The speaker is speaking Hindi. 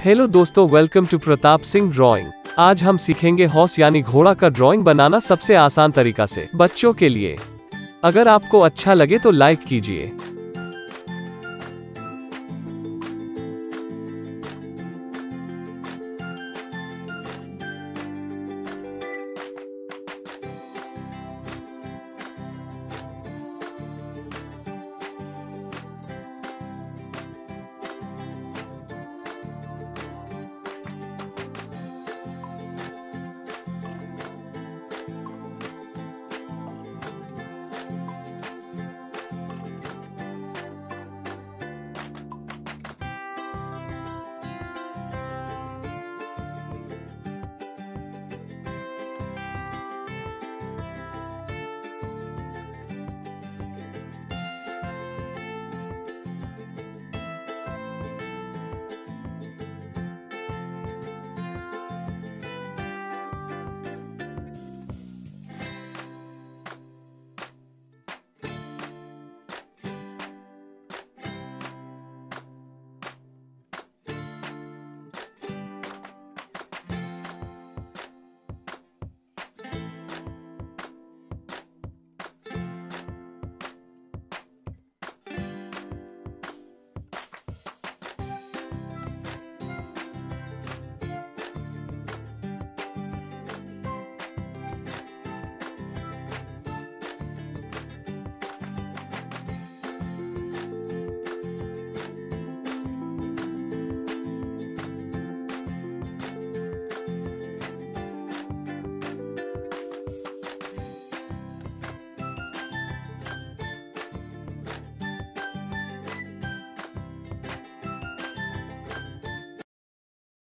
हेलो दोस्तों, welcome to Pratap Singh drawing. आज हम सीखेंगे हॉर्स यानी घोड़ा का ड्राइंग बनाना सबसे आसान तरीका से बच्चों के लिए। अगर आपको अच्छा लगे तो लाइक कीजिए।